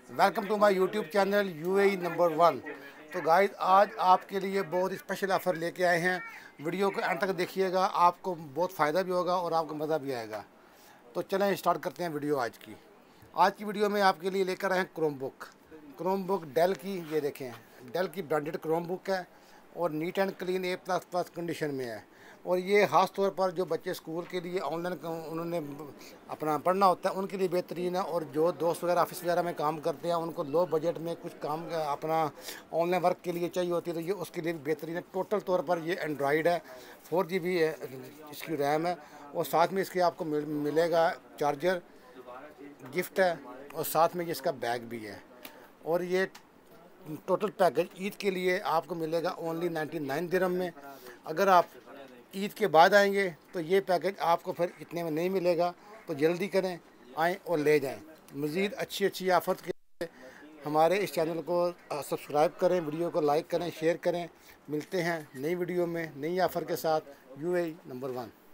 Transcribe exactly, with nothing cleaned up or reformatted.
Welcome to my YouTube channel UAE number one. तो guys आज आपके लिए बहुत ही स्पेशल ऑफ़र लेके आए हैं। वीडियो को अंत तक देखिएगा, आपको बहुत फ़ायदा भी होगा और आपको मज़ा भी आएगा। तो चलें स्टार्ट करते हैं वीडियो आज की। आज की वीडियो में आपके लिए लेकर आए हैं Chromebook. Chromebook Dell की, ये देखें डेल की ब्रांडेड क्रोम बुक है और neat and clean A plus plus condition में है। और ये ख़ास तौर पर जो बच्चे स्कूल के लिए ऑनलाइन उन्होंने अपना पढ़ना होता है उनके लिए बेहतरीन है। और जो दोस्त वगैरह ऑफिस वगैरह में काम करते हैं उनको लो बजट में कुछ काम अपना ऑनलाइन वर्क के लिए चाहिए होती है तो ये उसके लिए भी बेहतरीन है। टोटल तौर पर ये एंड्रॉयड है, फोर जी बी इसकी रैम है और साथ में इसके आपको मिल, मिलेगा चार्जर, गिफ्ट है और साथ में इसका बैग भी है। और ये टोटल पैकेज ईद के लिए आपको मिलेगा ओनली नाइन्टी नाइन दिरहम में। अगर आप ईद के बाद आएंगे तो ये पैकेज आपको फिर इतने में नहीं मिलेगा, तो जल्दी करें, आएँ और ले जाएं। मज़ीद अच्छी अच्छी आफर के लिए हमारे इस चैनल को सब्सक्राइब करें, वीडियो को लाइक करें, शेयर करें। मिलते हैं नई वीडियो में नई ऑफ़र के साथ। UAE number one.